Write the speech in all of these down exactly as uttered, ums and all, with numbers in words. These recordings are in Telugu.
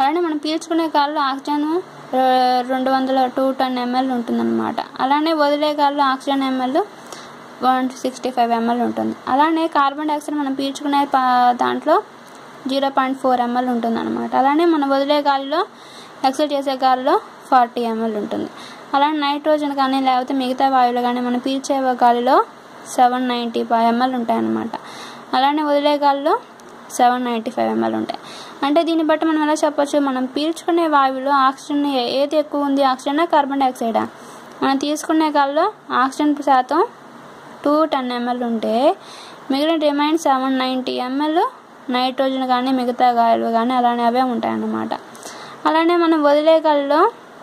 అలానే మనం పీల్చుకునే గాలిలో ఆక్సిజన్ రెండు వందల టూ టెన్ ఎంఎల్ ఉంటుందన్నమాట. అలానే వదిలే గాలిలో oxygen ml one sixty five ml ఉంటుంది. అలానే కార్బన్ డైఆక్సైడ్ మనం పీల్చుకునే దాంట్లో జీరో పాయింట్ ఫోర్ ఎంఎల్ ఉంటుంది అనమాట. అలానే మనం వదిలే గాలిలో ఎక్సెల్ చేసే గాలిలో ఫార్టీ ఎంఎల్ ఉంటుంది. అలానే నైట్రోజన్ కానీ లేకపోతే మిగతా వాయువులు కానీ మనం పీల్చే గాలిలో సెవెన్ నైంటీ ఫైవ్ ఎంఎల్ ఉంటాయన్నమాట. అలానే వదిలే గాలిలో సెవెన్ నైంటీ ఫైవ్ ఎంఎల్ ఉంటాయి. అంటే దీన్ని బట్టి మనం ఎలా చెప్పొచ్చు, మనం పీల్చుకునే వాయువులో ఆక్సిజన్ ఏది ఎక్కువ ఉంది, ఆక్సిజనా కార్బన్ డైఆక్సైడా? మనం తీసుకునే గాలిలో ఆక్సిజన్ శాతం టూ టెన్ ఎంఎల్ ఉంటే మిగిలిన remain seven ninety ml nitrogen కానీ మిగతా గాలులు కానీ అలానే అవే ఉంటాయన్నమాట. అలానే మనం వదిలే గాలిలో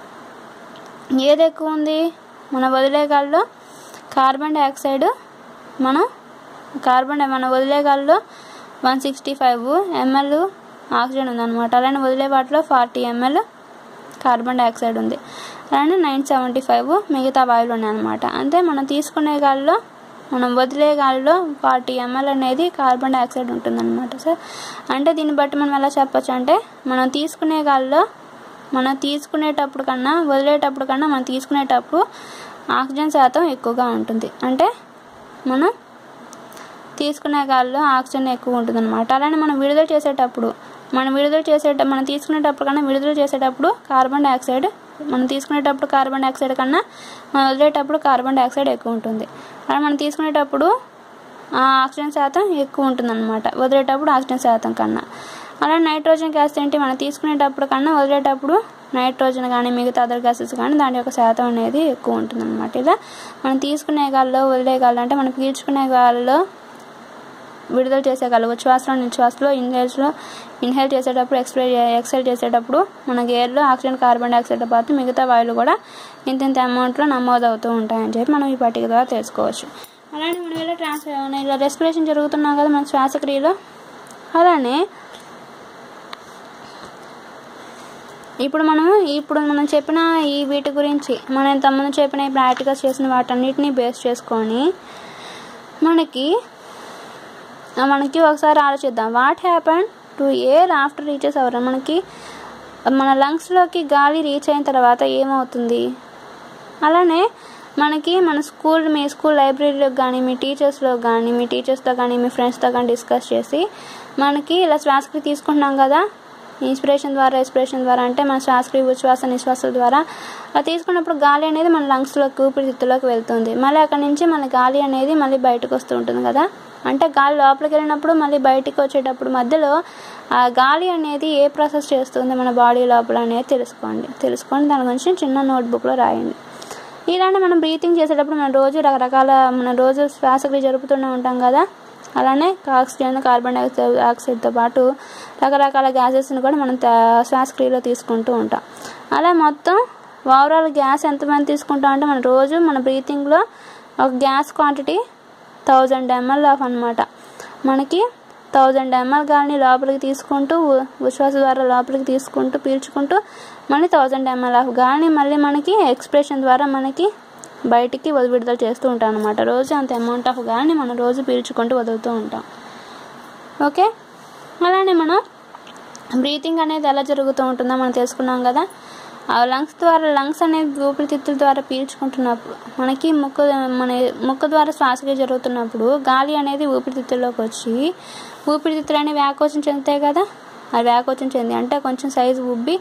ఏది ఎక్కువ ఉంది, మన వదిలే గాలిలో కార్బన్ డైఆక్సైడ్ మనం కార్బన్ మన వదిలే గాలిలో one sixty five ml oxygen ఉందన్నమాట. అలానే వదిలే వాటిలో ఫార్టీ ఎంఎల్ కార్బన్ డైఆక్సైడ్ ఉంది. అలానే నైన్ సెవెంటీ ఫైవ్ మిగతా వాయువులు ఉన్నాయన్నమాట. అంటే మనం తీసుకునే గాలిలో మనం వదిలే గాలిలో ఫార్టీ ఎంఎల్ అనేది కార్బన్ డైఆక్సైడ్ ఉంటుందన్నమాట సార్. అంటే దీన్ని బట్టి మనం ఎలా చెప్పచ్చు అంటే మనం తీసుకునే గాలిలో మనం తీసుకునేటప్పుడు కన్నా వదిలేటప్పుడు కన్నా మనం తీసుకునేటప్పుడు ఆక్సిజన్ శాతం ఎక్కువగా ఉంటుంది. అంటే మనం తీసుకునే గాలిలో ఆక్సిజన్ ఎక్కువ ఉంటుందన్నమాట. అలానే మనం విడుదల చేసేటప్పుడు మనం విడుదల చేసేట మనం తీసుకునేటప్పుడు కన్నా విడుదల చేసేటప్పుడు కార్బన్ డైఆక్సైడ్ మనం తీసుకునేటప్పుడు కార్బన్ డైఆక్సైడ్ కన్నా మనం వదిలేటప్పుడు కార్బన్ డైఆక్సైడ్ ఎక్కువ ఉంటుంది. అలా మనం తీసుకునేటప్పుడు ఆక్సిజన్ శాతం ఎక్కువ ఉంటుందన్నమాట వదిలేటప్పుడు ఆక్సిజన్ శాతం కన్నా. అలా నైట్రోజన్ గ్యాస్ ఏంటి, మనం తీసుకునేటప్పుడు కన్నా వదిలేటప్పుడు నైట్రోజన్ కానీ మిగతా అదర్ గ్యాసెస్ కానీ దాని యొక్క శాతం అనేది ఎక్కువ ఉంటుందన్నమాట. ఇలా మనం తీసుకునే గాలిలో వదిలే గాలి అంటే మనం పీల్చుకునే గాలిలో విడుదల చేసే గాలి ఉచ్ఛ్వాసలో నిశ్వాసలో ఇన్హేల్స్లో ఇన్హేల్ చేసేటప్పుడు ఎక్స్ప్రే ఎక్సైల్ చేసేటప్పుడు మన ఎయిర్లో ఆక్సిజన్ కార్బన్ డైఆక్సైడ్ పాటు మిగతా వాయువులు కూడా ఇంత ఇంత అమౌంట్లో నమోదు అవుతూ ఉంటాయని చెప్పి మనం ఈ పట్టిక ద్వారా తెలుసుకోవచ్చు. అలానే మనం ఇలా ట్రాన్స్ ఇలా రెస్పిరేషన్ జరుగుతున్నాం కదా మన శ్వాసక్రియలో. అలానే ఇప్పుడు మనం ఇప్పుడు మనం చెప్పిన ఈ వీటి గురించి మనం ఇంతకుముందు చెప్పిన ఈ ప్రాక్టికల్స్ చేసిన వాటన్నిటిని బేస్ చేసుకొని మనకి మనకి ఒకసారి ఆలోచిద్దాం. What happen to air after reaches our, మనకి మన లంగ్స్లోకి గాలి రీచ్ అయిన తర్వాత ఏమవుతుంది. అలానే మనకి మన స్కూల్ మీ స్కూల్ లైబ్రరీలోకి కానీ మీ టీచర్స్లో కానీ మీ టీచర్స్తో కానీ మీ ఫ్రెండ్స్తో కానీ డిస్కస్ చేసి మనకి ఇలా శ్వాసక్రియ తీసుకుంటున్నాం కదా ఇన్స్పిరేషన్ ద్వారా రెస్పిరేషన్ ద్వారా అంటే మన శ్వాసక్రియ ఉచ్ఛ్వాస నిశ్వాసాల ద్వారా అలా తీసుకున్నప్పుడు గాలి అనేది మన లంగ్స్లోకి ఊపిరితిత్తులోకి వెళ్తుంది. మళ్ళీ అక్కడి నుంచి మన గాలి అనేది మళ్ళీ బయటకు వస్తూ ఉంటుంది కదా. అంటే గాలి లోపలికి వెళ్ళినప్పుడు మళ్ళీ బయటికి వచ్చేటప్పుడు మధ్యలో ఆ గాలి అనేది ఏ ప్రాసెస్ చేస్తుంది మన బాడీ లోపల అనేది తెలుసుకోండి తెలుసుకొని దాని గురించి చిన్న నోట్బుక్లో రాయండి. ఇలానే మనం బ్రీతింగ్ చేసేటప్పుడు మనం రోజు రకరకాల మనం రోజు శ్వాసక్రియ జరుపుతూనే ఉంటాం కదా. అలానే ఆక్సిజన్ కార్బన్ డైఆక్సైడ్ ఆక్సైడ్తో పాటు రకరకాల గ్యాసెస్ని కూడా మనం శ్వాసక్రియలో తీసుకుంటూ ఉంటాం. అలా మొత్తం ఓవరాల్ గ్యాస్ ఎంతమంది తీసుకుంటాం అంటే మన రోజు మన బ్రీతింగ్లో ఒక gas quantity thousand ml of అనమాట. మనకి థౌజండ్ ఎంఎల్ గాలిని లోపలికి తీసుకుంటూ ఉచ్ఛ్వాస ద్వారా లోపలికి తీసుకుంటూ పీల్చుకుంటూ మళ్ళీ థౌజండ్ ఎంఎల్ ఆఫ్ గాలిని మళ్ళీ మనకి ఎక్స్ప్రెషన్ ద్వారా మనకి బయటికి విడుదల చేస్తూ ఉంటాం అనమాట. రోజు అంత అమౌంట్ ఆఫ్ గాలిని మనం రోజు పీల్చుకుంటూ వదులుతూ ఉంటాం. ఓకే, అలానే మనం బ్రీతింగ్ అనేది ఎలా జరుగుతూ ఉంటుందో మనం తెలుసుకున్నాం కదా. ఆ లంగ్స్ ద్వారా లంగ్స్ అనేది ఊపిరితిత్తుల ద్వారా పీల్చుకుంటున్నప్పుడు మనకి ముక్కు మన ముక్కు ద్వారా శ్వాసక్రియ జరుగుతున్నప్పుడు గాలి అనేది ఊపిరితిత్తుల్లోకి వచ్చి ఊపిరితిత్తులు అనేవి వ్యాకోచం చెందుతాయి కదా. అది వ్యాకోచం చెంది అంటే కొంచెం సైజు ఉబ్బి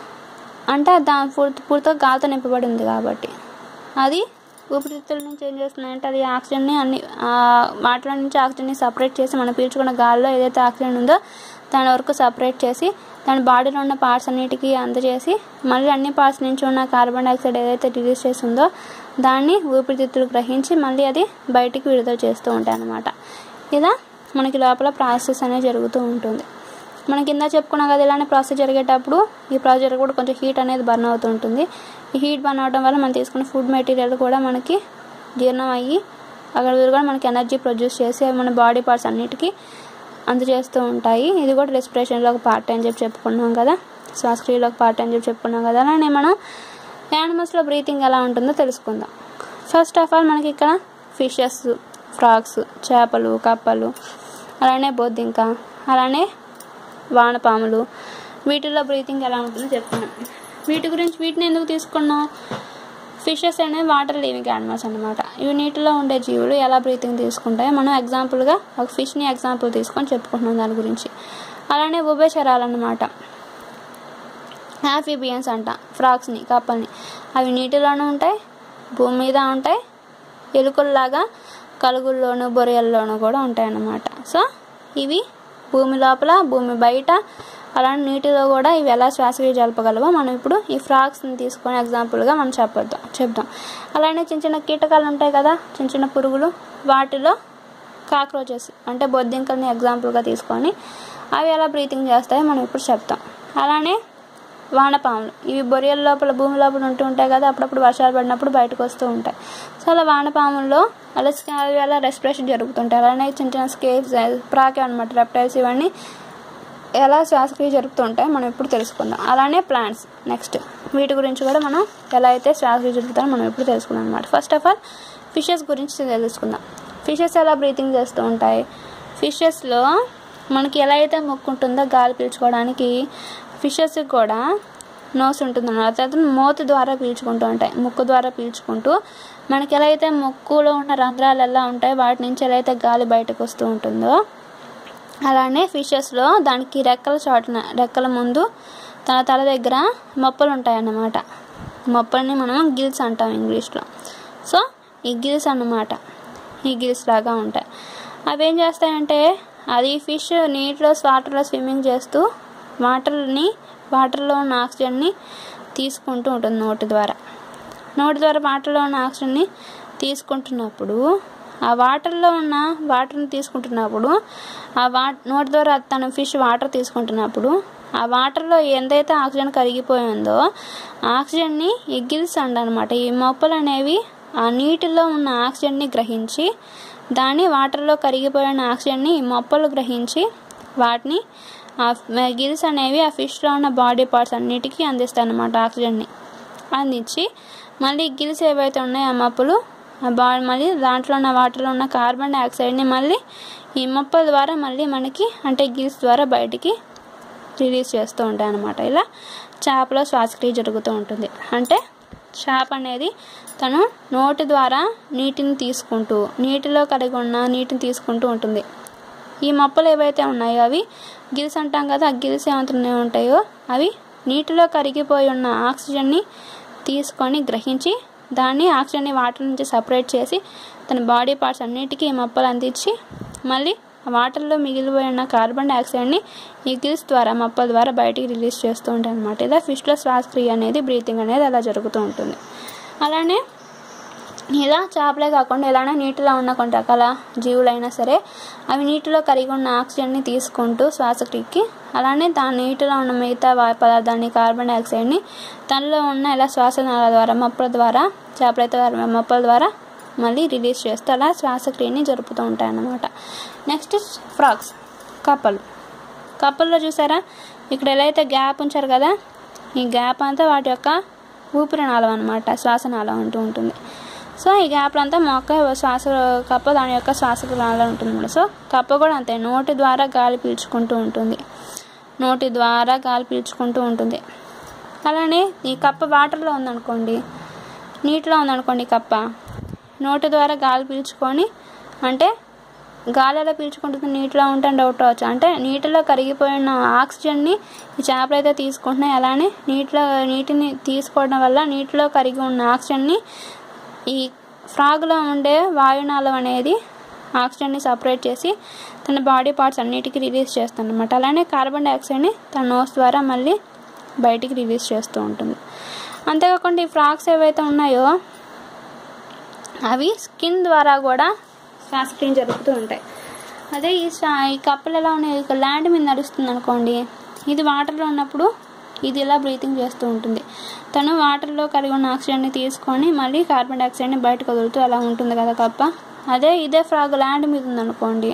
అంటే దాని పూర్తి పూర్తిగా గాలితో నింపబడి ఉంది కాబట్టి అది ఊపిరితిత్తుల నుంచి ఏం చేస్తుంది అంటే అది ఆక్సిజన్ని అన్ని వాటిలో నుంచి ఆక్సిజన్ని సపరేట్ చేసి మనం పీల్చుకున్న గాలిలో ఏదైతే ఆక్సిజన్ ఉందో దాని వరకు సపరేట్ చేసి దాని బాడీలో ఉన్న పార్ట్స్ అన్నిటికీ అందజేసి మళ్ళీ అన్ని పార్ట్స్ నుంచి ఉన్న కార్బన్ డైఆక్సైడ్ ఏదైతే రిలీజ్ చేస్తుందో దాన్ని ఊపిరితిత్తులు గ్రహించి మళ్ళీ అది బయటికి విడుదల చేస్తూ ఉంటాయి అన్నమాట. ఇలా మనకి లోపల ప్రాసెస్ అనేది జరుగుతూ ఉంటుంది. మనం కింద చెప్పుకున్నాం కదా ఇలానే ప్రాసెస్ జరిగేటప్పుడు ఈ ప్రాసెస్ జరిగేటప్పుడు కొంచెం హీట్ అనేది బర్న్ అవుతూ ఉంటుంది. ఈ హీట్ బర్న్ అవడం వల్ల మనం తీసుకున్న ఫుడ్ మెటీరియల్ కూడా మనకి జీర్ణం అయ్యి అక్కడ కూడా మనకి ఎనర్జీ ప్రొడ్యూస్ చేసి అవి మన బాడీ పార్ట్స్ అన్నిటికీ అందజేస్తూ ఉంటాయి. ఇది కూడా రెస్పిరేషన్లో ఒక పార్ట్ అని చెప్పి చెప్పుకున్నాం కదా, శ్వాసక్రియలో ఒక పార్ట్ అని చెప్పి చెప్పుకున్నాం కదా. అలానే మనం యానిమల్స్లో బ్రీతింగ్ ఎలా ఉంటుందో తెలుసుకుందాం. ఫస్ట్ ఆఫ్ ఆల్ మనకి ఇక్కడ ఫిషెస్, ఫ్రాగ్స్, చేపలు, కప్పలు, అలానే బొద్దింక, అలానే వానపాములు, వీటిలో బ్రీతింగ్ ఎలా ఉంటుందో చెప్తున్నాం. వీటి గురించి వీటిని ఎందుకు తీసుకున్నాం? ఫిషెస్ అనేవి వాటర్ లివింగ్ యానిమల్స్ అనమాట. ఇవి నీటిలో ఉండే జీవులు ఎలా బ్రీతింగ్ తీసుకుంటాయో మనం ఎగ్జాంపుల్గా ఒక ఫిష్ని ఎగ్జాంపుల్ తీసుకొని చెప్పుకుంటున్నాం దాని గురించి. అలానే ఉభయచరాలు అన్నమాట. యాంఫీబియన్స్ అంట ఫ్రాగ్స్ని, కప్పల్ని. అవి నీటిలోనూ ఉంటాయి, భూమి మీద ఉంటాయి, ఎలుకల్లాగా కలుగుల్లోనూ బొరియల్లోనూ కూడా ఉంటాయి అన్నమాట. సో ఇవి భూమి లోపల, భూమి బయట, అలానే నీటిలో కూడా ఇవి ఎలా శ్వాసక్రియ జరపగలవో మనం ఇప్పుడు ఈ ఫ్రాగ్స్ని తీసుకొని ఎగ్జాంపుల్గా మనం చెప్పొద్దాం చెప్దాం. అలానే చిన్న చిన్న కీటకాలు ఉంటాయి కదా, చిన్న చిన్న పురుగులు, వాటిలో కాక్రోచెస్ అంటే బొద్దింకల్ని ఎగ్జాంపుల్గా తీసుకొని అవి ఎలా బ్రీతింగ్ చేస్తాయో మనం ఇప్పుడు చెప్తాం. అలానే వానపాములు, ఇవి బొరియల లోపల భూమి లోపల ఉంటూ ఉంటాయి కదా, అప్పుడప్పుడు వర్షాలు పడినప్పుడు బయటకు వస్తూ ఉంటాయి. సో అలా వానపాముల్లో అలా అవి అలా రెస్పిరేషన్ జరుగుతుంటాయి. అలానే చిన్న చిన్న స్కేల్స్, ప్రాకే అనమాట, రెప్టైల్స్, ఇవన్నీ ఎలా శ్వాసక్రియ జరుపుతూ ఉంటాయి మనం ఇప్పుడు తెలుసుకుందాం. అలానే ప్లాంట్స్ నెక్స్ట్, వీటి గురించి కూడా మనం ఎలా అయితే శ్వాసక్రియ జరుపుతారో మనం ఇప్పుడు తెలుసుకుందాం అనమాట. ఫస్ట్ ఆఫ్ ఆల్ ఫిషెస్ గురించి తెలుసుకుందాం. ఫిషెస్ ఎలా బ్రీతింగ్ చేస్తూ ఉంటాయి? ఫిషెస్లో మనకి ఎలా అయితే ముక్కు ఉంటుందో గాలి పీల్చుకోవడానికి, ఫిషెస్కి కూడా నోస్ ఉంటుంది అన్నమాట. తర్వాత మూత ద్వారా పీల్చుకుంటూ ఉంటాయి. ముక్కు ద్వారా పీల్చుకుంటూ మనకి ఎలా అయితే ముక్కులో ఉన్న రంధ్రాలు ఎలా ఉంటాయి, వాటి నుంచి ఎలా అయితే గాలి బయటకు వస్తూ ఉంటుందో, అలానే ఫిషెస్లో దానికి రెక్కల చాటున, రెక్కల ముందు తన తల దగ్గర మొప్పలు ఉంటాయన్నమాట. మొప్పల్ని మనం గిల్స్ అంటాం ఇంగ్లీష్లో. సో ఈ గిల్స్ అన్నమాట, ఈ గిల్స్ లాగా ఉంటాయి. అవి ఏం చేస్తాయంటే, అది ఫిష్ నీటిలో వాటర్లో స్విమ్మింగ్ చేస్తూ వాటర్ని వాటర్లో ఉన్న ఆక్సిజన్ని తీసుకుంటూ ఉంటుంది నోటి ద్వారా. నోటి ద్వారా వాటర్లో ఉన్న ఆక్సిజన్ని తీసుకుంటున్నప్పుడు, ఆ వాటర్లో ఉన్న వాటర్ని తీసుకుంటున్నప్పుడు ఆ వా నోటి ద్వారా తన ఫిష్ వాటర్ తీసుకుంటున్నప్పుడు ఆ వాటర్లో ఎంతైతే ఆక్సిజన్ కరిగిపోయిందో ఆక్సిజన్ని ఈ గిల్స్ అండనమాట. ఈ మొప్పలు అనేవి ఆ నీటిలో ఉన్న ఆక్సిజన్ని గ్రహించి, దాన్ని వాటర్లో కరిగిపోయిన ఆక్సిజన్ని ఈ మొప్పలు గ్రహించి వాటిని ఆ గిల్స్ అనేవి ఆ ఫిష్లో ఉన్న బాడీ పార్ట్స్ అన్నిటికీ అందిస్తాయి అన్నమాట. ఆక్సిజన్ని అందించి మళ్ళీ గిల్స్ ఏవైతే ఉన్నాయో ఆ మొప్పలు ఆ బా మళ్ళీ దాంట్లో ఉన్న వాటర్లో ఉన్న కార్బన్ డైఆక్సైడ్ని మళ్ళీ ఈ మొప్పల ద్వారా మళ్ళీ మనకి అంటే గిల్స్ ద్వారా బయటికి రిలీజ్ చేస్తూ ఉంటాయి అన్నమాట. ఇలా చేపలో శ్వాసక్రియ జరుగుతూ ఉంటుంది. అంటే చేప అనేది తను నోటి ద్వారా నీటిని తీసుకుంటూ, నీటిలో కలిగి ఉన్న నీటిని తీసుకుంటూ ఉంటుంది. ఈ మొప్పలు ఏవైతే ఉన్నాయో అవి గిల్స్ అంటాం కదా, ఆ గిల్స్ ఏమవుతున్నాయి ఉంటాయో అవి నీటిలో కరిగిపోయి ఉన్న ఆక్సిజన్ని తీసుకొని గ్రహించి దాన్ని ఆక్సిజన్ని వాటర్ నుంచి సపరేట్ చేసి తన బాడీ పార్ట్స్ అన్నిటికీ ఈ మొప్పలు అందించి మళ్ళీ వాటర్లో మిగిలిపోయి ఉన్న కార్బన్ డైఆక్సైడ్ని ఈ గిల్స్ ద్వారా మొప్పల ద్వారా బయటికి రిలీజ్ చేస్తూ ఉంటాయి అన్నమాట. ఇలా ఫిష్లో శ్వాసక్రియ అనేది, బ్రీతింగ్ అనేది అలా జరుగుతూ ఉంటుంది. అలానే ఇలా చేపలే కాకుండా ఇలానే నీటిలో ఉన్న కొన్ని రకాల జీవులైనా సరే అవి నీటిలో కరిగి ఉన్న ఆక్సిజన్ని తీసుకుంటూ శ్వాసక్రియకి, అలానే దాని నీటిలో ఉన్న మిగతా పదార్థాన్ని కార్బన్ డైఆక్సైడ్ని తనలో ఉన్న ఇలా శ్వాసనాళ ద్వారా మొప్పల ద్వారా చేపలైతే మొప్పల ద్వారా మళ్ళీ రిలీజ్ చేస్తూ అలా శ్వాసక్రియని జరుపుతూ ఉంటాయి అన్నమాట. నెక్స్ట్ ఫ్రాగ్స్, కప్పలు. కప్పల్లో చూసారా ఇక్కడ ఎలా అయితే గ్యాప్ ఉంచారు కదా, ఈ గ్యాప్ అంతా వాటి యొక్క ఊపిరినాళం అనమాట, శ్వాసనాళం అంటూ ఉంటుంది. సో ఈ గ్యాప్లో అంతా మొక్క శ్వాస కప్ప దాని యొక్క శ్వాసనాళం ఉంటుంది. సో కప్ప కూడా అంతే, నోటి ద్వారా గాలి పీల్చుకుంటూ ఉంటుంది, నోటి ద్వారా గాలి పీల్చుకుంటూ ఉంటుంది. అలానే ఈ కప్ప వాటర్లో ఉందనుకోండి, నీటిలో ఉందనుకోండి, కప్ప నోటి ద్వారా గాలి పీల్చుకొని, అంటే గాలి ఎలా పీల్చుకుంటుంది నీటిలో ఉంటే డౌట్ రావచ్చు. అంటే నీటిలో కరిగిపోయిన ఆక్సిజన్ని ఈ చేపలు అయితే తీసుకుంటున్నాయి. అలానే నీటిలో నీటిని తీసుకోవడం వల్ల నీటిలో కరిగి ఉన్న ఆక్సిజన్ని ఈ ఫ్రాగ్లో ఉండే వాయునాళం అనేది ఆక్సిజన్ని సపరేట్ చేసి తన బాడీ పార్ట్స్ అన్నిటికీ రిలీజ్ చేస్తుంది అన్నమాట. అలానే కార్బన్ డైఆక్సైడ్ని తన నోస్ ద్వారా మళ్ళీ బయటికి రిలీజ్ చేస్తూ ఉంటుంది. అంతేకాకుండా ఈ ఫ్రాగ్స్ ఏవైతే ఉన్నాయో అవి స్కిన్ ద్వారా కూడా శ్వాసక్రియ జరుగుతూ ఉంటాయి. అదే ఈ ఈ కప్పలు ఎలా ఉన్నాయి, ల్యాండ్ మీద నడుస్తుంది అనుకోండి, ఇది వాటర్లో ఉన్నప్పుడు ఇది ఇలా బ్రీతింగ్ చేస్తూ ఉంటుంది. తను వాటర్లో కలిగి ఉన్న ఆక్సిజన్ని తీసుకొని మళ్ళీ కార్బన్ డైఆక్సైడ్ని బయటకు వదులుతూ అలా ఉంటుంది కదా కప్ప. అదే ఇదే ఫ్రాగ్ ల్యాండ్ మీద ఉందనుకోండి,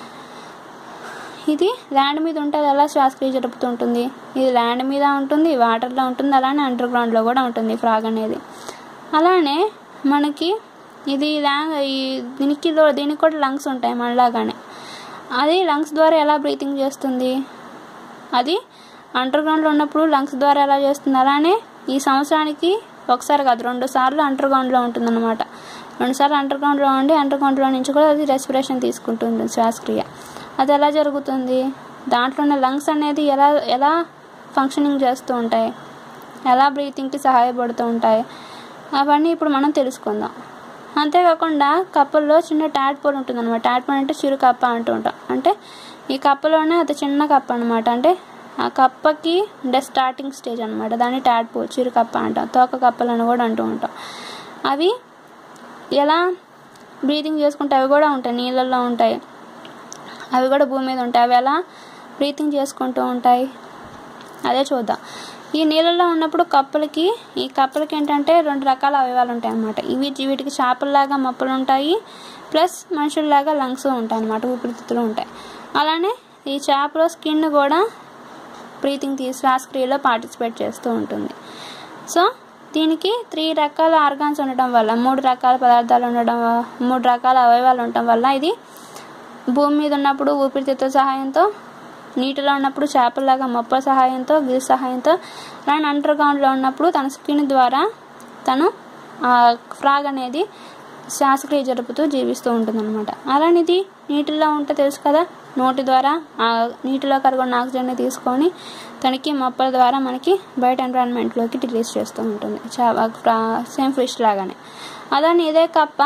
ఇది ల్యాండ్ మీద ఉంటే అది ఎలా శ్వాసక్రియ జరుపుతూ ఉంటుంది. ఇది ల్యాండ్ మీద ఉంటుంది, వాటర్లో ఉంటుంది, అలానే అండర్ గ్రౌండ్లో కూడా ఉంటుంది ఫ్రాగ్ అనేది. అలానే మనకి ఇది ల్యాంగ్ ఈ దీనికి దీనికి కూడా లంగ్స్ ఉంటాయి మనలాగానే. అది లంగ్స్ ద్వారా ఎలా బ్రీతింగ్ చేస్తుంది, అది అండర్ గ్రౌండ్లో ఉన్నప్పుడు లంగ్స్ ద్వారా ఎలా చేస్తుంది, అలానే ఈ సంవత్సరానికి ఒకసారి కాదు రెండు సార్లు అండర్ గ్రౌండ్లో ఉంటుందన్నమాట. రెండు సార్లు అండర్ గ్రౌండ్లో ఉండి అండర్ గ్రౌండ్లో నుంచి కూడా అది రెస్పిరేషన్ తీసుకుంటుంది, శ్వాసక్రియ. అది ఎలా జరుగుతుంది, దాంట్లో ఉన్న లంగ్స్ అనేది ఎలా ఎలా ఫంక్షనింగ్ చేస్తూ ఉంటాయి, ఎలా బ్రీతింగ్కి సహాయపడుతూ ఉంటాయి, అవన్నీ ఇప్పుడు మనం తెలుసుకుందాం. అంతేకాకుండా కప్పల్లో చిన్న ట్యాడ్పోల్ ఉంటుందన్నమాట. ట్యాడ్పోల్ అంటే చిరు కప్ప అంటూ ఉంటాం. అంటే ఈ కప్పలోనే అది చిన్న కప్ప అనమాట. అంటే ఆ కప్పకి అంటే స్టార్టింగ్ స్టేజ్ అనమాట. దాన్ని ట్యాడ్పోల్ చిరు కప్ప అంటాం. తోక కప్పలను కూడా అంటూ ఉంటాం. అవి ఎలా బ్రీతింగ్ చేసుకుంటే అవి కూడా ఉంటాయి, నీళ్ళల్లో ఉంటాయి, అవి కూడా భూమి మీద ఉంటాయి. అవి ఎలా బ్రీతింగ్ చేసుకుంటూ ఉంటాయి అదే చూద్దాం. ఈ నీళ్ళల్లో ఉన్నప్పుడు కప్పలకి ఈ కప్పలకి ఏంటంటే రెండు రకాల అవయవాలు ఉంటాయి అన్నమాట. ఇవి వీటికి చేపల్లాగా మొప్పలు ఉంటాయి, ప్లస్ మనుషుల్లాగా లంగ్స్ ఉంటాయి అన్నమాట, ఊపిరితిత్తులు ఉంటాయి. అలానే ఈ చేపలో స్కిన్ కూడా బ్రీతింగ్ తీ శ్వాసక్రియలో పార్టిసిపేట్ చేస్తూ ఉంటుంది. సో దీనికి త్రీ రకాల ఆర్గాన్స్ ఉండటం వల్ల, మూడు రకాల పదార్థాలు ఉండడం, మూడు రకాల అవయవాలు ఉండటం వల్ల ఇది భూమి మీద ఉన్నప్పుడు ఊపిరితిత్తుల సహాయంతో, నీటిలో ఉన్నప్పుడు చేపల్లాగా మొప్పల సహాయంతో, గిల్ సహాయంతో, అలానే అండర్ గ్రౌండ్లో ఉన్నప్పుడు తన స్కిన్ ద్వారా తను ఫ్రాగ్ అనేది శ్వాసక్రియ జరుపుతూ జీవిస్తూ ఉంటుందన్నమాట. అలానే ఇది నీటిలో ఉంటే తెలుసు కదా, నోటి ద్వారా నీటిలో కరుగున్న ఆక్సిజన్ని తీసుకొని తనకి మొప్పల ద్వారా మనకి బయట ఎన్విరాన్మెంట్లోకి రిలీజ్ చేస్తూ ఉంటుంది, సేమ్ ఫిష్ లాగానే. అలానే ఇదే కప్ప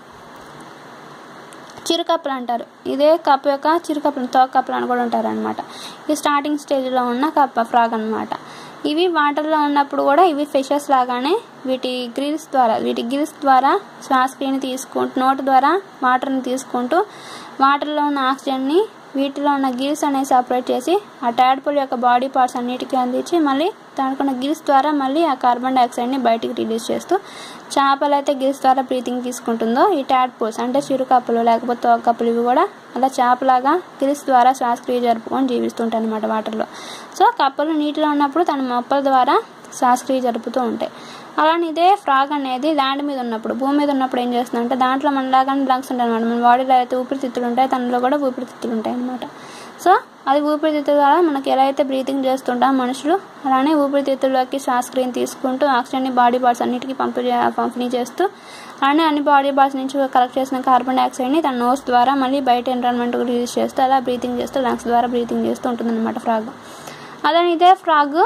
చిరుకప్పలు అంటారు. ఇదే కప్ప యొక్క చిరుకప్పలు, తోక కప్పలు అని కూడా ఉంటారు అనమాట. ఇది స్టార్టింగ్ స్టేజ్లో ఉన్న కప్ప ఫ్రాగ్ అనమాట. ఇవి వాటర్లో ఉన్నప్పుడు కూడా ఇవి ఫిషెస్ లాగానే వీటి గ్రిల్స్ ద్వారా వీటి గిల్స్ ద్వారా శ్వాసక్రియని తీసుకుంటూ, నోటి ద్వారా వాటర్ని తీసుకుంటూ వాటర్లో ఉన్న ఆక్సిజన్ని వీటిలో ఉన్న గిల్స్ అనేవి సపరేట్ చేసి ఆ ట్యాడ్పోల్ యొక్క బాడీ పార్ట్స్ అన్నిటికీ అందించి మళ్ళీ దానికి ఉన్న గిల్స్ ద్వారా మళ్ళీ ఆ కార్బన్ డైఆక్సైడ్ని బయటికి రిలీజ్ చేస్తూ, చేపలు అయితే గిల్స్ ద్వారా బ్రీతింగ్ తీసుకుంటుందో, ఈ ట్యాడ్పోల్స్ అంటే చిరుకప్పలు లేకపోతే తోక కప్పలు ఇవి కూడా అలా చేపలాగా గిల్స్ ద్వారా శ్వాసక్రియ జరుపుకొని జీవిస్తుంటాయి అన్నమాట వాటర్లో. సో కప్పలు నీటిలో ఉన్నప్పుడు తన మొప్పల ద్వారా శ్వాసక్రియ జరుపుతూ ఉంటాయి. అలానే ఇదే ఫ్రాగ్ అనేది ల్యాండ్ మీద ఉన్నప్పుడు, భూమి మీద ఉన్నప్పుడు ఏం చేస్తుందంటే దాంట్లో మనలాగానే లంగ్స్ ఉంటాయి అనమాట. మన బాడీలో అయితే ఊపిరితిత్తులు ఉంటాయి, తనలో కూడా ఊపిరితిత్తులు ఉంటాయి అనమాట. సో అది ఊపిరితిత్తుల ద్వారా మనకి ఎలా అయితే బ్రీతింగ్ చేస్తుంటాం మనుషులు, అలానే ఊపిరితిత్తుల్లోకి శ్వాసక్రియని తీసుకుంటూ ఆక్సిజన్ని బాడీ పార్ట్స్ అన్నిటికీ పంపిణీ పంపిణీ చేస్తూ, అలానే అన్ని బాడీ పార్ట్స్ నుంచి కలెక్ట్ చేసిన కార్బన్ డైఆక్సైడ్ని తన నోస్ ద్వారా మళ్ళీ బయట ఎన్విరాన్మెంట్కి రిలీజ్ చేస్తూ అలా బ్రీతింగ్ చేస్తూ లంగ్స్ ద్వారా బ్రీతింగ్ చేస్తూ ఉంటుంది అనమాట ఫ్రాగ్. అలానే ఇదే ఫ్రాగ్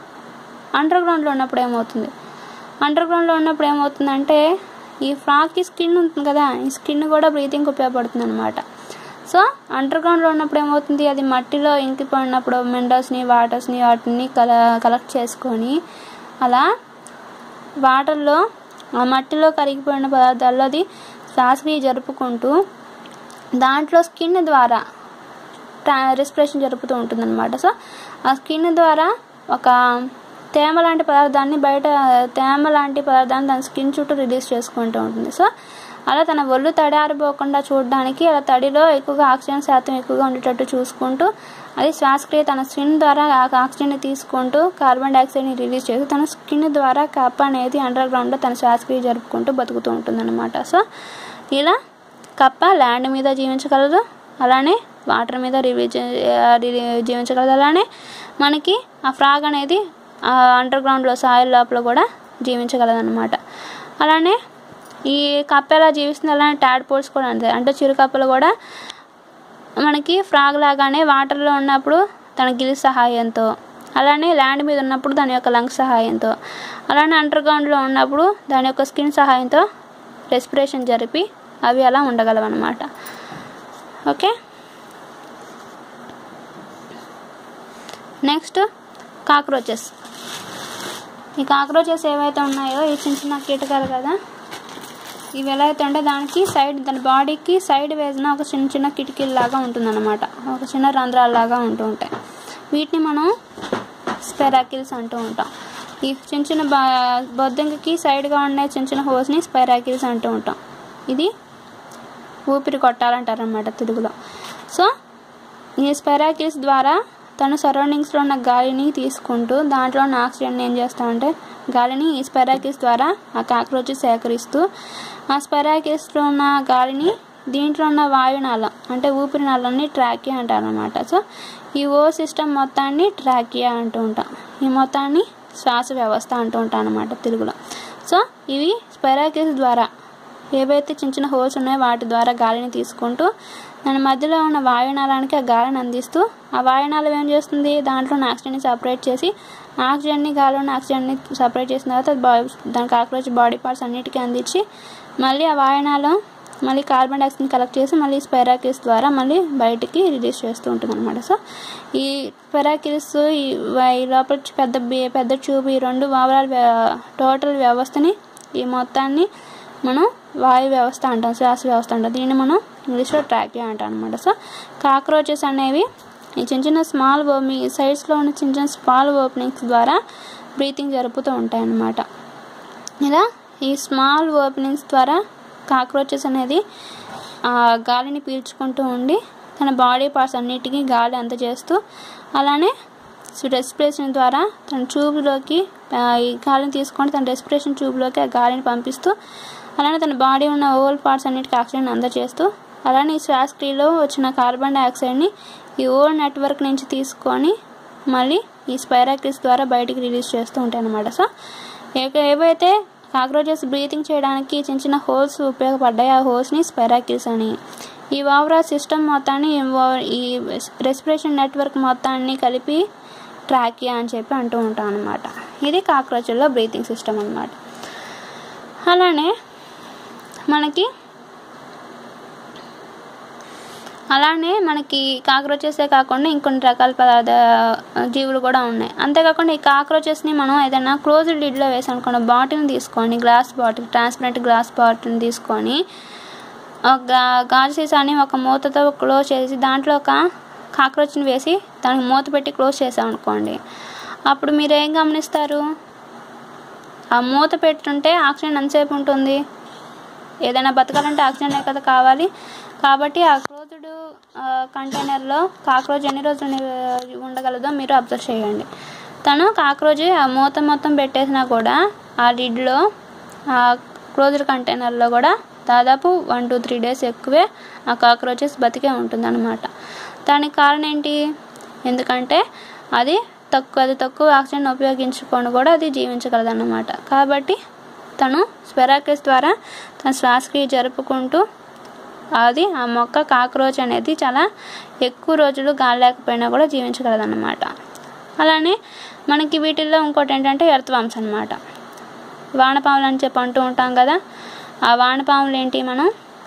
అండర్ గ్రౌండ్లో ఉన్నప్పుడు ఏమవుతుంది, అండర్ గ్రౌండ్లో ఉన్నప్పుడు ఏమవుతుందంటే ఈ ఫ్రాగ్కి స్కిన్ ఉంటుంది కదా, ఈ స్కిన్ కూడా బ్రీతింగ్కి ఉపయోగపడుతుంది అనమాట. సో అండర్ గ్రౌండ్లో ఉన్నప్పుడు ఏమవుతుంది, అది మట్టిలో ఇంకిపోయినప్పుడు మినరల్స్ని వాటర్స్ని వాటిని కల కలెక్ట్ చేసుకొని అలా వాటర్లో ఆ మట్టిలో కరిగిపోయిన పదార్థాల్లో అది శ్వాసక్రియ జరుపుకుంటూ దాంట్లో స్కిన్ ద్వారా రెస్పిరేషన్ జరుపుతూ ఉంటుంది అనమాట. సో ఆ స్కిన్ ద్వారా ఒక తేమ లాంటి పదార్థాన్ని బయట తేమ లాంటి పదార్థాన్ని తన స్కిన్ చుట్టూ రిలీజ్ చేసుకుంటూ ఉంటుంది. సో అలా తన ఒళ్ళు తడి ఆరిపోకుండా చూడడానికి అలా తడిలో ఎక్కువగా ఆక్సిజన్ శాతం ఎక్కువగా ఉండేటట్టు చూసుకుంటూ అది శ్వాసక్రియ తన స్కిన్ ద్వారా ఆక్సిజన్ని తీసుకుంటూ కార్బన్ డైఆక్సైడ్ని రిలీజ్ చేసి తన స్కిన్ ద్వారా కప్ప అనేది అండర్ గ్రౌండ్లో తన శ్వాసక్రియ జరుపుకుంటూ బతుకుతూ ఉంటుంది అనమాట. సో ఇలా కప్ప ల్యాండ్ మీద జీవించగలదు, అలానే వాటర్ మీద రివీ జీవించగలదు, అలానే మనకి ఆ ఫ్రాగ్ అనేది అండర్ గ్రౌండ్లో సాయిల్ లోపల కూడా జీవించగలదన్నమాట. అలానే ఈ కప్ప ఎలా జీవిస్తుంది, అలానే ట్యాడ్పోల్స్ కూడా అంతే. అంటే చిరుకప్పలు కూడా మనకి ఫ్రాగ్ లాగానే వాటర్లో ఉన్నప్పుడు తన గిల్ సహాయంతో, అలానే ల్యాండ్ మీద ఉన్నప్పుడు దాని యొక్క లంగ్స్ సహాయంతో, అలానే అండర్ గ్రౌండ్లో ఉన్నప్పుడు దాని యొక్క స్కిన్ సహాయంతో రెస్పిరేషన్ జరిపి అవి అలా ఉండగలవన్నమాట. Okay, next cockroaches. ఈ కాక్రోచెస్ ఏవైతే ఉన్నాయో ఈ చిన్న చిన్న కీటకాలు కదా, ఇవి ఎలా అయితే అంటే దానికి సైడ్ దాని బాడీకి సైడ్ వేసిన ఒక చిన్న చిన్న కిటికీలాగా ఉంటుందన్నమాట, ఒక చిన్న రంధ్రాల్లాగా ఉంటూ ఉంటాయి. వీటిని మనం స్పెరాకిల్స్ అంటూ ఉంటాం. ఈ చిన్న చిన్న బా బొద్దింకకి సైడ్గా ఉండే చిన్న చిన్న హోల్స్ని స్పెరాకిల్స్ అంటూ ఉంటాం. ఇది ఊపిరి కొట్టాలంటారు అన్నమాట తెలుగులో. సో ఈ స్పెరాకిల్స్ ద్వారా తను సరౌండింగ్స్లో ఉన్న గాలిని తీసుకుంటూ దాంట్లో ఉన్న ఆక్సిజన్ ఏం చేస్తామంటే గాలిని ఈ స్పెరాకిల్స్ ద్వారా ఆ కాక్రోచెస్ సేకరిస్తూ ఆ స్పెరాకిల్స్లో ఉన్న గాలిని దీంట్లో ఉన్న వాయునాళం అంటే ఊపిరి నాళాన్ని ట్రాకియా అంటారు అనమాట. సో ఈ ఓ సిస్టమ్ మొత్తాన్ని ట్రాకియా అంటూ ఉంటాం. ఈ మొత్తాన్ని శ్వాస వ్యవస్థ అంటూ ఉంటాం అన్నమాట తెలుగులో. సో ఇవి స్పైరాకిల్స్ ద్వారా ఏవైతే చిన్న చిన్న హోల్స్ ఉన్నాయో వాటి ద్వారా గాలిని తీసుకుంటూ దాని మధ్యలో ఉన్న వాయునాళానికి ఆ గాలిని అందిస్తూ ఆ వాయునాళం ఏం చేస్తుంది, దాంట్లో ఉన్న ఆక్సిజన్ని సపరేట్ చేసి ఆక్సిజన్ని గాలిలో ఉన్న ఆక్సిజన్ని సపరేట్ చేసిన తర్వాత బాడీ దాని కాక్రోచ్ బాడీ పార్ట్స్ అన్నిటికీ అందించి మళ్ళీ ఆ వాయునాళం మళ్ళీ కార్బన్ డైఆక్సైడ్ని కలెక్ట్ చేసి మళ్ళీ స్పైరాకిల్స్ ద్వారా మళ్ళీ బయటికి రిలీజ్ చేస్తూ ఉంటుంది అనమాట. సో ఈ స్పైరాకిల్స్ ఈ లోపల పెద్ద పెద్ద ట్యూబ్ ఈ రెండు ఓవరాల్ టోటల్ వ్యవస్థని ఈ మొత్తాన్ని మనం వాయు వ్యవస్థ అంటాం, శ్వాస వ్యవస్థ అంటాం. దీన్ని మనం ఇంగ్లీష్లో ట్రాకియా అంటాం అనమాట. సో కాక్రోచెస్ అనేవి ఈ చిన్న చిన్న స్మాల్ మీ సైడ్స్లో ఉన్న చిన్న చిన్న స్మాల్ ఓపెనింగ్స్ ద్వారా బ్రీతింగ్ జరుపుతూ ఉంటాయి అన్నమాట. ఇలా ఈ స్మాల్ ఓపెనింగ్స్ ద్వారా కాక్రోచెస్ అనేది గాలిని పీల్చుకుంటూ ఉండి తన బాడీ పార్ట్స్ అన్నిటికీ గాలి అందజేస్తూ అలానే రెస్పిరేషన్ ద్వారా తన ట్యూబ్లోకి ఈ గాలిని తీసుకొని తన రెస్పిరేషన్ ట్యూబ్లోకి ఆ గాలిని పంపిస్తూ అలానే తన బాడీ ఉన్న ఓల్ పార్ట్స్ అన్నిటికీ ఆక్సిజన్ అందజేస్తూ అలానే ఈ శ్వాసక్రియలో వచ్చిన కార్బన్ డైఆక్సైడ్ని ఈ ఓల్ నెట్వర్క్ నుంచి తీసుకొని మళ్ళీ ఈ స్పైరాకిల్స్ ద్వారా బయటికి రిలీజ్ చేస్తూ ఉంటాయి అన్నమాట. సో ఏవైతే కాక్రోచెస్ బ్రీతింగ్ చేయడానికి చిన్న చిన్న హోల్స్ ఉపయోగపడ్డాయి ఆ హోల్స్ని స్పైరాకిల్స్ అని, ఈ ఓవరాల్ సిస్టమ్ మొత్తాన్ని ఈ రెస్పిరేషన్ నెట్వర్క్ మొత్తాన్ని కలిపి ట్రాకియా అని చెప్పి అంటూ ఉంటాం అన్నమాట. ఇది కాక్రోచ్లో బ్రీతింగ్ సిస్టమ్ అన్నమాట. అలానే మనకి అలానే మనకి కాక్రోచెసే కాకుండా ఇంకొన్ని రకాల పదార్థ జీవులు కూడా ఉన్నాయి. అంతేకాకుండా ఈ కాక్రోచెస్ని మనం ఏదైనా క్లోజ్డ్ లిడ్లో వేసి అనుకున్న బాటిల్ని తీసుకొని గ్లాస్ బాటిల్ ట్రాన్స్పరెంట్ గ్లాస్ బాటిల్ని తీసుకొని ఒక గాజు సీసాని ఒక మూతతో క్లోజ్ చేసి దాంట్లో ఒక కాక్రోచ్ని వేసి దానికి మూత పెట్టి క్లోజ్ చేసాం అనుకోండి, అప్పుడు మీరు ఏం గమనిస్తారు, ఆ మూత పెట్టుంటే ఆక్సిజన్ ఎంతసేపు ఉంటుంది, ఏదైనా బతకాలంటే ఆక్సిజనే కదా కావాలి. కాబట్టి ఆ క్లోజ్డ్ కంటైనర్లో కాక్రోచ్ ఎన్ని రోజులు ఉండగలదో మీరు అబ్జర్వ్ చేయండి. తను కాక్రోచ్ ఆ మూత మొత్తం పెట్టేసినా కూడా ఆ లిడ్లో ఆ క్లోజ్డ్ కంటైనర్లో కూడా దాదాపు వన్ టూ త్రీ డేస్ ఎక్కువే ఆ కాక్రోచెస్ బతికే ఉంటుంది అన్నమాట. దానికి కారణం ఏంటి, ఎందుకంటే అది తక్కువ అది తక్కువ ఆక్సిజన్ ఉపయోగించుకొని కూడా అది జీవించగలదు అన్నమాట. కాబట్టి తను స్పైరాకిల్స్ ద్వారా తన శ్వాసక్రియ జరుపుకుంటూ అది ఆ మొక్క కాక్రోచ్ అనేది చాలా ఎక్కువ రోజులు గాలి లేకపోయినా కూడా జీవించగలదు అన్నమాట. అలానే మనకి వీటిల్లో ఇంకోటి ఏంటంటే ఎర్త్వామ్స్ అన్నమాట. వానపాములు అని చెప్పి అంటూ ఉంటాం కదా, ఆ వానపాములు ఏంటి, మనం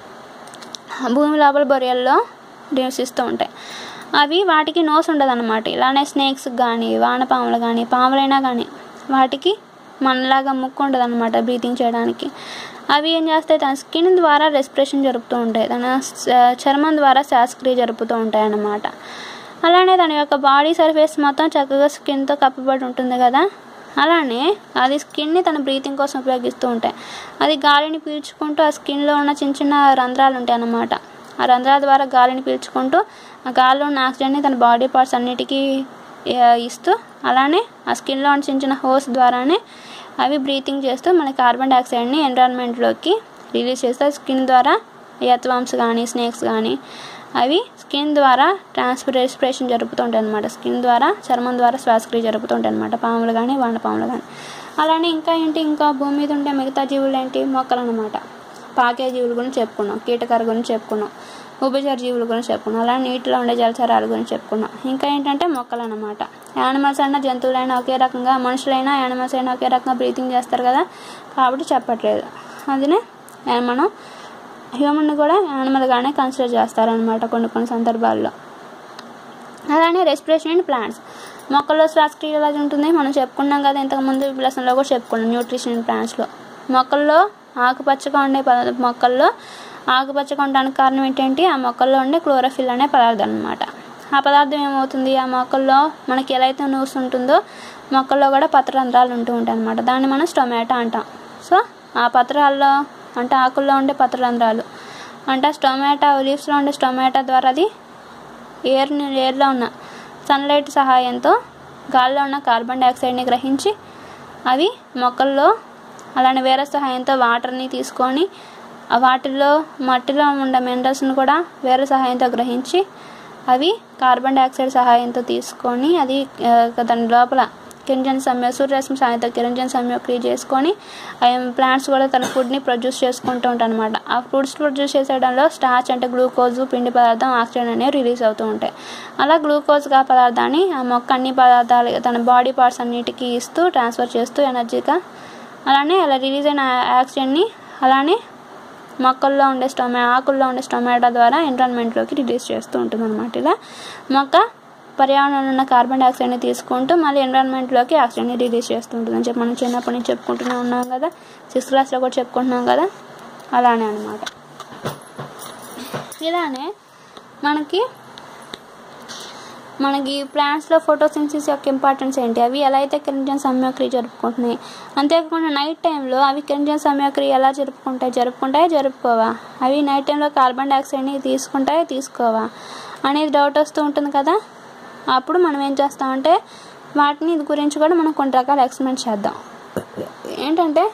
భూమి లోపల బొరియల్లో నివసిస్తూ ఉంటాయి. అవి వాటికి నోస్ ఉండదు అన్నమాట. ఇలానే స్నేక్స్ కానీ వానపాములు కానీ పాములైనా కానీ వాటికి మనలాగా ముక్కు ఉండదు అనమాట బ్రీతింగ్ చేయడానికి. అవి ఏం చేస్తాయి, తన స్కిన్ ద్వారా రెస్పిరేషన్ జరుపుతూ ఉంటాయి, తన చర్మం ద్వారా శ్వాసక్రియ జరుపుతూ ఉంటాయి అన్నమాట. అలానే తన యొక్క బాడీ సర్ఫేస్ మొత్తం చక్కగా స్కిన్తో కప్పబడి ఉంటుంది కదా, అలానే అది స్కిన్ని తన బ్రీతింగ్ కోసం ఉపయోగిస్తూ ఉంటాయి. అది గాలిని పీల్చుకుంటూ ఆ స్కిన్లో ఉన్న చిన్న చిన్న రంధ్రాలు ఉంటాయి అన్నమాట. ఆ రంధ్రాల ద్వారా గాలిని పీల్చుకుంటూ ఆ గాలిలో ఉన్న ఆక్సిజన్ని తన బాడీ పార్ట్స్ అన్నిటికీ ఇస్తూ అలానే ఆ స్కిన్లో ఉన్న చిన్న చిన్న హోల్స్ ద్వారానే అవి బ్రీతింగ్ చేస్తూ మన కార్బన్ డైఆక్సైడ్ని ఎన్విరాన్మెంట్లోకి రిలీజ్ చేస్తే స్కిన్ ద్వారా ఎర్త్వామ్స్ కానీ స్నేక్స్ కానీ అవి స్కిన్ ద్వారా ట్రాన్స్ఫర్ రెస్పిరేషన్ జరుపుతూ ఉంటాయి అన్నమాట. స్కిన్ ద్వారా చర్మం ద్వారా శ్వాసక్రియ జరుపుతూ ఉంటాయి అన్నమాట, పాములు కానీ వానపాములు కానీ. అలానే ఇంకా ఏంటి, ఇంకా భూమి మీద ఉండే మిగతా జీవులు ఏంటి, మొక్కలు అన్నమాట. పాకే జీవుల గురించి చెప్పుకున్నాం, కీటకాల గురించి చెప్పుకున్నాం, ఉభయచర జీవుల గురించి చెప్పుకున్నాం, అలానే నీటిలో ఉండే జలచరాల గురించి చెప్పుకున్నాం. ఇంకా ఏంటంటే మొక్కలు అన్నమాట. యానిమల్స్ అయినా జంతువులైనా ఒకే రకంగా, మనుషులైనా యానిమల్స్ అయినా ఒకే రకంగా బ్రీతింగ్ చేస్తారు కదా, కాబట్టి చెప్పట్లేదు. అదినే మనం హ్యూమన్ని కూడా యానిమల్గానే కన్సిడర్ చేస్తారనమాట కొన్ని కొన్ని సందర్భాల్లో. అలానే రెస్పిరేషన్ అండ్ ప్లాంట్స్. మొక్కల్లో శ్వాసక్రియ ఎలా ఉంటుంది మనం చెప్పుకున్నాం కదా, ఇంతకుముందు లెసన్లో కూడా చెప్పుకున్నాం. న్యూట్రిషన్ అండ్ ప్లాంట్స్లో మొక్కల్లో ఆకుపచ్చగా ఉండే మొక్కల్లో ఆకుపచ్చగా ఉండడానికి కారణం ఏంటంటే ఆ మొక్కల్లో ఉండే క్లోరోఫిల్ అనే పదార్థం అనమాట. ఆ పదార్థం ఏమవుతుంది, ఆ మొక్కల్లో మనకి ఎలా అయితే న్యూస్ ఉంటుందో మొక్కల్లో కూడా పత్రరంధ్రాలు ఉంటూ ఉంటాయి అనమాట. దాన్ని మనం స్టొమాటో అంటాం. సో ఆ పత్రాల్లో అంటే ఆకుల్లో ఉండే పత్రరంధ్రాలు అంటే స్టొమాటో లీవ్స్లో ఉండే స్టొమాటో ద్వారా అది ఎయిర్ ఎయిర్లో ఉన్న సన్లైట్ సహాయంతో గాలిలో ఉన్న కార్బన్ డైఆక్సైడ్ని గ్రహించి అవి మొక్కల్లో అలానే వేరే సహాయంతో వాటర్ని తీసుకొని వాటిల్లో మట్టిలో ఉండే మినరల్స్ని కూడా వేరే సహాయంతో గ్రహించి అవి కార్బన్ డైఆక్సైడ్ సహాయంతో తీసుకొని అది దాని లోపల కిరణజన్య సంయోగ సూర్యరశ్మి సహాయంతో కిరణజన్య సంయోగక్రియ చేసుకొని ప్లాంట్స్ కూడా తన ఫుడ్ని ప్రొడ్యూస్ చేసుకుంటూ ఉంటాయి అనమాట. ఆ ఫుడ్స్ ప్రొడ్యూస్ చేసేయడంలో స్టార్చ్ అంటే గ్లూకోజ్ పిండి పదార్థం ఆక్సిజన్ అనేవి రిలీజ్ అవుతూ ఉంటాయి. అలా గ్లూకోజ్గా పదార్థాన్ని ఆ మొక్క అన్ని పదార్థాలు తన బాడీ పార్ట్స్ అన్నిటికీ ఇస్తూ ట్రాన్స్ఫర్ చేస్తూ ఎనర్జీగా అలానే అలా రిలీజ్ అయిన ఆక్సిజన్ని అలానే మొక్కల్లో ఉండే స్టొమా ఆకుల్లో ఉండే స్టొమాటో ద్వారా ఎన్విరాన్మెంట్లోకి రిలీజ్ చేస్తూ ఉంటుంది అనమాట. ఇలా మొక్క పర్యావరణంలో ఉన్న కార్బన్ డైఆక్సైడ్ని తీసుకుంటూ మళ్ళీ ఎన్విరాన్మెంట్లోకి ఆక్సిజన్ని రిలీజ్ చేస్తూ ఉంటుంది అని చెప్పి మనం చిన్నప్పటి నుంచి చెప్పుకుంటూనే ఉన్నాం కదా, సిక్స్త్ క్లాస్లో కూడా చెప్పుకుంటున్నాం కదా. అలానే అనమాట. ఇలానే మనకి మనకి ప్లాంట్స్లో ఫోటోసింథసిస్ యొక్క ఇంపార్టెన్స్ ఏంటి, అవి ఎలా అయితే కిరణజన్య సంయోగక్రియ జరుపుకుంటున్నాయి, అంతేకాకుండా నైట్ టైంలో అవి కిరణజన్య సంయోగక్రియ ఎలా జరుపుకుంటాయి జరుపుకుంటాయో జరుపుకోవా, అవి నైట్ టైంలో కార్బన్ డైఆక్సైడ్ని తీసుకుంటాయో తీసుకోవా అనేది డౌట్ వస్తూ ఉంటుంది కదా. అప్పుడు మనం ఏం చేస్తామంటే వాటిని ఇది గురించి కూడా మనం కొన్ని రకాల ఎక్స్పెరిమెంట్ చేద్దాం. ఏంటంటే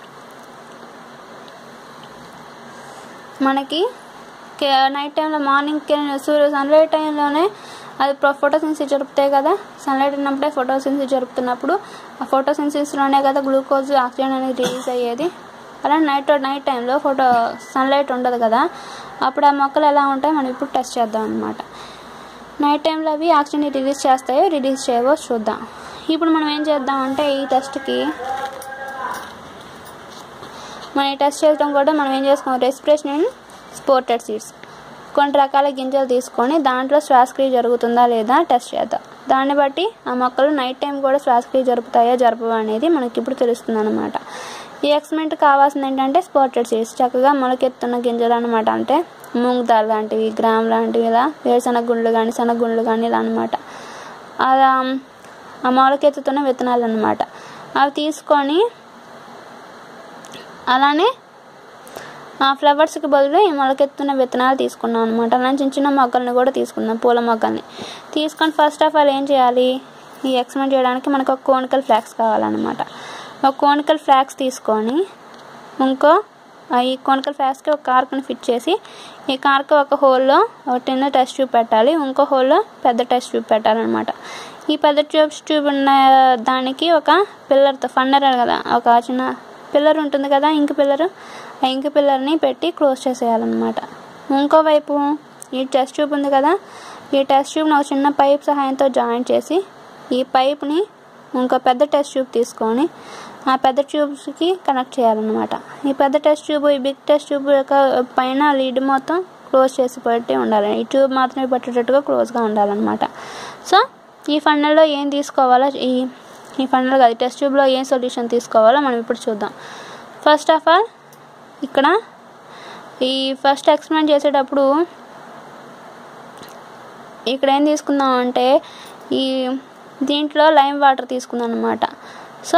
మనకి నైట్ టైంలో మార్నింగ్ సూర్య సన్లైట్ టైంలోనే అది ఫోటోసింథసిస్ జరుపుతాయి కదా. సన్లైట్ ఉన్నప్పుడే ఫోటోసింథసిస్ జరుపుతున్నప్పుడు ఆ ఫోటోసింథసిస్లోనే కదా గ్లూకోజ్ ఆక్సిజన్ అనేది రిలీజ్ అయ్యేది. అలా నైట్ నైట్ టైంలో ఫోటో సన్లైట్ ఉండదు కదా, అప్పుడు ఆ మొక్కలు ఎలా ఉంటాయి మనం ఇప్పుడు టెస్ట్ చేద్దాం అనమాట. నైట్ టైంలో అవి ఆక్సిజన్ని రిలీజ్ చేస్తాయో రిలీజ్ చేయవో చూద్దాం. ఇప్పుడు మనం ఏం చేద్దామంటే ఈ టెస్ట్కి మనం ఈ టెస్ట్ చేయడం కూడా మనం ఏం చేసుకోం రెస్పిరేషన్ అండ్ స్పోర్టెడ్ సీడ్స్ కొన్ని రకాల గింజలు తీసుకొని దాంట్లో శ్వాసక్రియ జరుగుతుందా లేదా టెస్ట్ చేద్దాం. దాన్ని బట్టి ఆ మొక్కలు నైట్ టైం కూడా శ్వాసక్రియ జరుపుతాయో జరపవో అనేది మనకి ఇప్పుడు తెలుస్తుంది అనమాట. ఈ ఎక్స్పెరిమెంట్ కావాల్సింది ఏంటంటే స్పోర్టెడ్ సీడ్స్ చక్కగా మొలకెత్తున్న గింజలు అనమాట. అంటే మూంగ్ దాల్ లాంటివి గ్రామ్ లాంటివి ఇలా వేరుశనగ గుండ్లు కానీ శనగ గుండ్లు కానీ ఇలా అనమాట. అలా ఆ మొలకెత్తుతున్న విత్తనాలు అనమాట. అవి తీసుకొని అలానే ఆ ఫ్లవర్స్కి బదులు ఈ మొలకెత్తున్న విత్తనాలు తీసుకున్నాం అనమాట. అలానే చిన్న చిన్న మొక్కల్ని కూడా తీసుకుందాం, పూల మొక్కల్ని తీసుకొని ఫస్ట్ ఆఫ్ ఆల్ ఏం చేయాలి, ఈ ఎక్స్పెరిమెంట్ చేయడానికి మనకు ఒక కోనికల్ ఫ్లాక్స్ కావాలన్నమాట. ఒక కోనికల్ ఫ్లాక్స్ తీసుకొని ఇంకో ఈ కోనికల్ ఫ్లాక్స్కి ఒక కార్క్ని ఫిట్ చేసి ఈ కార్క్ ఒక హోల్లో ఒక చిన్న టెస్ట్ ట్యూబ్ పెట్టాలి, ఇంకో హోల్లో పెద్ద టెస్ట్ ట్యూబ్ పెట్టాలన్నమాట. ఈ పెద్ద ట్యూబ్ ట్యూబ్ ఉన్న దానికి ఒక పిల్లర్తో ఫన్నర్ కదా ఒక చిన్న పిల్లర్ ఉంటుంది కదా ఇంక్ పిల్లరు, ఆ ఇంక్ పిల్లర్ని పెట్టి క్లోజ్ చేసేయాలన్నమాట. ఇంకోవైపు ఈ టెస్ట్ ట్యూబ్ ఉంది కదా, ఈ టెస్ట్ ట్యూబ్ని ఒక చిన్న పైప్ సహాయంతో జాయింట్ చేసి ఈ పైప్ని ఇంకో పెద్ద టెస్ట్ ట్యూబ్ తీసుకొని ఆ పెద్ద ట్యూబ్స్కి కనెక్ట్ చేయాలన్నమాట. ఈ పెద్ద టెస్ట్ ట్యూబ్ ఈ బిగ్ టెస్ట్ ట్యూబ్ యొక్క పైన లీడ్ మొత్తం క్లోజ్ చేసి పెట్టి ఉండాలి. ఈ ట్యూబ్ మాత్రమే పట్టేటట్టుగా క్లోజ్గా ఉండాలన్నమాట. సో ఈ ఫన్నెల్లో ఏం తీసుకోవాలో ఈ ఈ ఫన్నెల్ కాదు టెస్ట్ ట్యూబ్లో ఏం సొల్యూషన్ తీసుకోవాలో మనం ఇప్పుడు చూద్దాం. ఫస్ట్ ఆఫ్ ఆల్ ఇక్కడ ఈ ఫస్ట్ ఎక్స్పెరిమెంట్ చేసేటప్పుడు ఇక్కడ ఏం తీసుకుందాం అంటే ఈ దీంట్లో లైమ్ వాటర్ తీసుకుందాం అన్నమాట. సో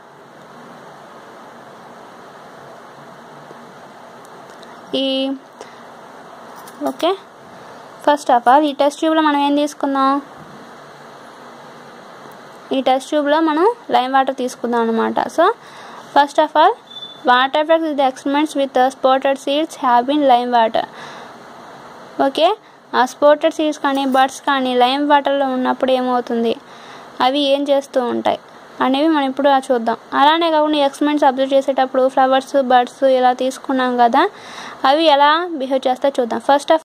ఈ ఓకే ఫస్ట్ ఆఫ్ ఆల్ ఈ టెస్ట్ ట్యూబ్లో మనం ఏం తీసుకుందాం, ఈ టెస్ట్ ట్యూబ్లో మనం లైమ్ వాటర్ తీసుకుందాం అనమాట. So first of all what effects the experiments with sprouted seeds have been lime water. Okay ఆ స్పోర్టెడ్ సీడ్స్ కానీ బర్డ్స్ కానీ లైమ్ వాటర్లో ఉన్నప్పుడు ఏమవుతుంది, అవి ఏం చేస్తూ ఉంటాయి అనేవి మనం ఇప్పుడు చూద్దాం. అలానే కాకుండా ఎక్స్పెరిమెంట్స్ అబ్జర్వ్ చేసేటప్పుడు ఫ్లవర్స్ బర్డ్స్ ఇలా తీసుకున్నాం కదా, అవి ఎలా బిహేవ్ చేస్తాయో చూద్దాం. First of